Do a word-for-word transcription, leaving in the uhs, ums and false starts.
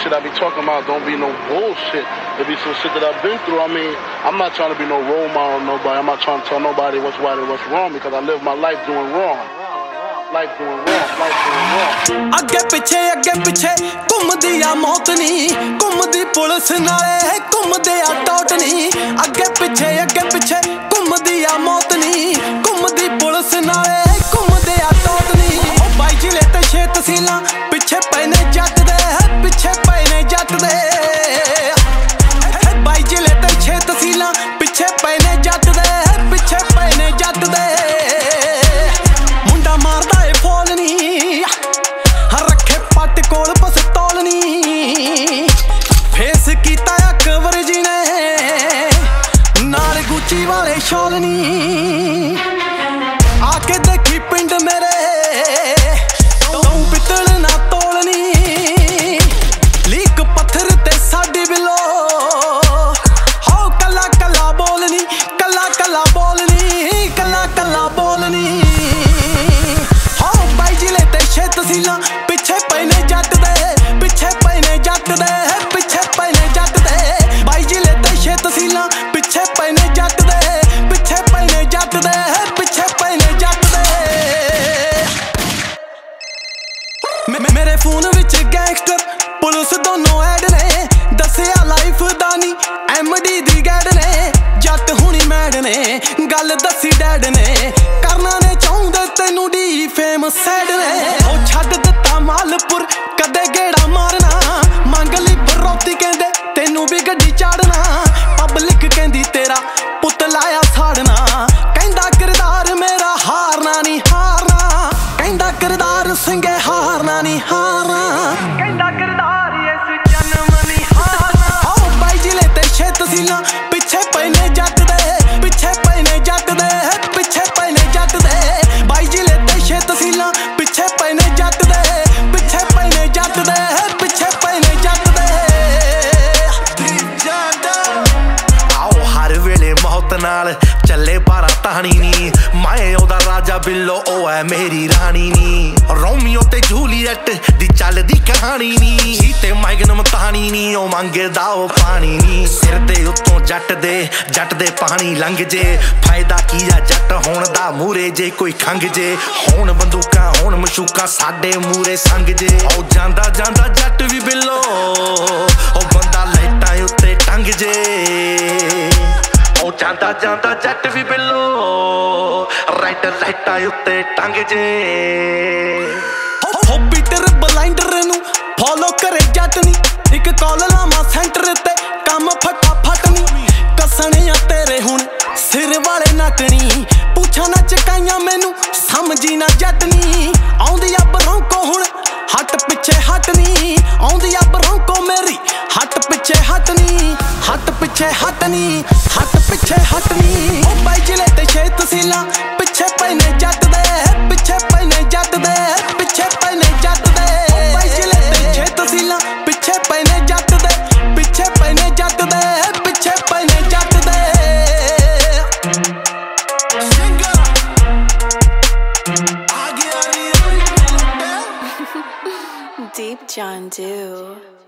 shit I be talking about don't be no bullshit. It be some shit that I've been through. I mean, I'm not trying to be no role model to nobody. I'm not trying to tell nobody what's right or what's wrong because I live my life doing wrong. Life doing wrong, life doing wrong. ਅੱਗੇ ਪਿੱਛੇ ਅੱਗੇ ਪਿੱਛੇ ਘੁੰਮਦੀ ਆ ਮੌਤ ਨੀ, ਘੁੰਮਦੀ police ਨਾਲੇ ਘੁੰਮਦੇ ਆ ਟੌਟ ਨੀ। ਅੱਗੇ ਪਿੱਛੇ ਅੱਗੇ ਪਿੱਛੇ ਘੁੰਮਦੀ ਆ ਮੌਤ ਨੀ, ਘੁੰਮਦੀ ਪੁਲਿਸ ਨਾਲੇ ਘੁੰਮਦੇ ਆ ਟੌਟ ਨੀ। ਉਹ ਬਾਈ ਜ਼ਿਲ੍ਹੇ ਤੇ ਛੇ ਤਹਿਸੀਲਾਂ ਪਿੱਛੇ ਪਏ ਨੇ ਜੱਟ ਦੇ, ਪਿੱਛੇ ਪਏ ਨੇ ਜੱਟ ਦੇ। ਬਾਈ ਜ਼ਿਲ੍ਹੇ ਤੇ ਛੇ ਤਹਿਸੀਲਾਂ ਪਿੱਛੇ ਪਏ ਨੇ ਜੱਟ ਦੇ, ਪਿੱਛੇ ਪਏ ਨੇ ਜੱਟ ਦੇ। ਮੁੰਡਾ ਮਾਰਦਾ ਏ ਫੋਲ ਨੀ, ਰੱਖੇ ਪੱਟ ਕੋਲ ਪਸਤੌਲ ਨੀ। ਫੇਸ ਕੀਤਾ ਆ ਕਵਰ ਜੀ ਨੇ ਨਾਲ ਗੁੱਚੀ ਵਾਲੇ ਸ਼ੌਲ ਨੀ। ਆ ਕੇ ਦੇਖੀ ਪਿੰਡ ਮੇਰੇ ਤੂੰ ਪਿੱਤਲ ਨਾ ਤੋਲ ਨੀ। ਲੀਕ ਪੱਥਰ ਤੇ ਸਾਡੀ ਬਿਲੋ ਹੋ ਕੱਲਾ ਕੱਲਾ ਬੋਲ ਨੀ, ਕੱਲਾ ਕੱਲਾ ਬੋਲ ਨੀ, ਕੱਲਾ ਕੱਲਾ ਬੋਲ ਨੀ। ਹੋ ਬਾਈ ਜ਼ਿਲ੍ਹੇ ਤੇ ਛੇ ਤਹਿਸੀਲਾਂ ਪਿੱਛੇ ਪਏ ਨੇ ਜੱਟ ਦੇ, ਪਿੱਛੇ ਪਏ ਨੇ ਜੱਟ ਦੇ, ਪਿੱਛੇ ਪਏ ਨੇ ਜੱਟ ਦੇ। ਬਾਈ ਜ਼ਿਲ੍ਹੇ ਤੇ ਛੇ ਤਹਿਸੀਲਾਂ ਪਿੱਛੇ ਪਏ ਨੇ ਜੱਟ ਦੇ, ਪਿੱਛੇ ਪਏ ਨੇ ਜੱਟ ਦੇ, ਪਿੱਛੇ ਪਏ ਨੇ ਜੱਟ ਦੇ। ਮੇਰੇ ਫੋਨ ਵਿੱਚ ਗੈਂਗਸਟਰ ਪੁਲਿਸ ਦੋਨੋਂ ਐਡ ਨੇ, ਦੱਸਿਆ ਲਾਈਫ ਦਾ ਨੀ ਐਮ ਡੀ ਦੀ ਗੈਡ ਨੇ। ਜੱਟ ਹੁਣੀ ਮੈਡ ਨੇ ਗੱਲ ਦੱਸੀ ਡੈਡ ਨੇ, ਕਰਨਾ ਨੇ ਚਾਹੁੰਦੇ ਤੈਨੂੰ ਡੀ ਫੇਮ ਸੈਡ ਨੇ। ਉਹ ਛੱਡ ਦਿੱਤਾ ਮਾਲਪੁਰ ਕਦੇ ਗੇੜਾ ਮਾਰਨਾ, ਮੰਗ ਲਈ ਬਰੋਤੀ ਕਹਿੰਦੇ ਤੈਨੂੰ ਵੀ ਗੱਡੀ ਚਾੜਨਾ। ਪਬਲਿਕ ਕਹਿੰਦੀ ਤੇਰਾ ਪੁੱਤ ਲਾਇਆ ਸਾੜਨਾ, ਕਹਿੰਦਾ ਕਿਰਦਾਰ ਮੇਰਾ ਹਾਰਨਾ ਨੀ ਹਾਰਨਾ, ਕਹਿੰਦਾ ਕਿਰਦਾਰ ਸਿੰਘੇ ਹਾਰਨਾ ਨੀ ਹਾਰਨਾ, ਕਹਿੰਦਾ ਕਿਰਦਾਰ ਇਸ ਜਨਮ ਨੀ ਹਾਰਨਾ। ਆਓ ਬਾਈ ਜ਼ਿਲ੍ਹੇ ਤੇ ਛੇ ਤਹਿਸੀਲਾਂ ਪਿੱਛੇ ਪਏ ਨੇ ਜੱਟ ਦੇ, ਪਿੱਛੇ ਪਏ ਨੇ ਜੱਟ ਦੇ, ਪਿੱਛੇ ਪਏ ਨੇ ਜੱਟ ਦੇ। ਬਾਈ ਜ਼ਿਲ੍ਹੇ ਤੇ ਛੇ ਤਹਿਸੀਲਾਂ ਪਿੱਛੇ ਪਏ ਨੇ ਜੱਟ ਦੇ, ਪਿੱਛੇ ਪਏ ਨੇ ਜੱਟ ਦੇ, ਪਿੱਛੇ ਪਏ ਨੇ ਜੱਟ ਦੇ। ਆਓ ਹਰ ਵੇਲੇ ਮੌਤ ਨਾਲ ਚੱਲੇ ਬਾਰਾ ਤਾਣੀ ਨੀ, ਮੈਂ ਉਹਦਾ ਰਾਜਾ ਬਿੱਲੋ ਉਹ ਹੈ ਮੇਰੀ ਰਾਣੀ ਨੀ। ਰੋਮੀਓ ਤੇ ਜੂਲੀਅਟ ਦੀ ਚੱਲਦੀ ਕਹਾਣੀ ਨੀ, ਤੇ ਮਾਈਗਨ ਮਤਾਣੀ ਨੀ ਉਹ ਮੰਗਦਾ ਉਹ ਪਾਣੀ ਨੀ। ਸਿਰ ਦੇ ਉੱਤੋਂ ਜੱਟ ਦੇ ਜੱਟ ਦੇ ਪਾਣੀ ਲੰਘ ਜੇ, ਫਾਇਦਾ ਕੀ ਆ ਜੱਟ ਹੋਣ ਦਾ ਮੂਰੇ ਜੇ ਕੋਈ ਖੰਗ ਜੇ। ਹੋਣ ਬੰਦੂਕਾਂ ਹੋਣ ਮਸ਼ੂਕਾਂ ਸਾਡੇ ਮੂਰੇ ਸੰਗ ਜੇ। ਉਹ ਜਾਂਦਾ ਜਾਂਦਾ ਜੱਟ ਵੀ ਬਿੱਲੋ ਉਹ ਬੰਦਾ ਲਾਈਟਾਂ ਉੱਤੇ ਟੰਗ ਜੇ। ਉਹ ਜਾਂਦਾ ਜਾਂਦਾ ਜੱਟ ਵੀ ਬਿੱਲੋ ਰਾਈਟ ਲਾਈਟਾਂ ਉੱਤੇ ਟੰਗ ਜੇ। ਹੋ ਪੀਟਰ ਬਲਾਈਂਡਰ ਨੂੰ ਫੋਲੋ ਕਰੇ ਜੱਟ ਨੀ, ਇੱਕ ਕਾਲ ਲਾਵਾਂ ਸੈਂਟਰ ਤੇ ਕੰਮ ਫਟਾਫਟ ਨੀ। ਕੱਸਣੇ ਆ ਤੇਰੇ ਹੁਣ ਸਿਰ ਵਾਲੇ ਨੱਟਣੀ, ਪੁੱਛਾਂ ਨਾ ਚਕਾਈਆਂ ਮੈਨੂੰ ਸਮਝੀ ਨਾ ਜੱਟ ਨੀ। ਆਉਂਦੀ ਆ ਬਰੌਂਕੋ ਹੁਣ ਹੱਟ ਪਿੱਛੇ ਹੱਟ ਨੀ, ਆਉਂਦੀ ਆ ਬਰੌਂਕੋ ਮੇਰੀ ਹੱਟ ਪਿੱਛੇ ਹੱਟ ਨੀ, ਹੱਟ ਪਿੱਛੇ ਹੱਟ ਨੀ, ਹੱਟ ਪਿੱਛੇ ਹੱਟ ਨੀ। ਉਹ ਬਾਈ ਜ਼ਿਲ੍ਹੇ ਤੇ ਛੇ ਤਹਿਸੀਲਾਂ ਪਿੱਛੇ ਪਏ ਨੇ ਜੱਟ ਦੇ, ਪਿੱਛੇ ਪਏ ਨੇ ਜੱਟ ਦੇ, ਪਿੱਛੇ ਪਏ ਨੇ ਜੱਟ ਦੇ। ਉਹ ਬਾਈ ਜ਼ਿਲ੍ਹੇ ਤੇ ਛੇ ਤਹਿਸੀਲਾਂ ਪਿੱਛੇ ਪਏ ਨੇ ਜੱਟ ਦੇ, ਪਿੱਛੇ ਪਏ ਨੇ ਜੱਟ ਦੇ, ਪਿੱਛੇ ਪਏ ਨੇ ਜੱਟ ਦੇ। Deep John Do.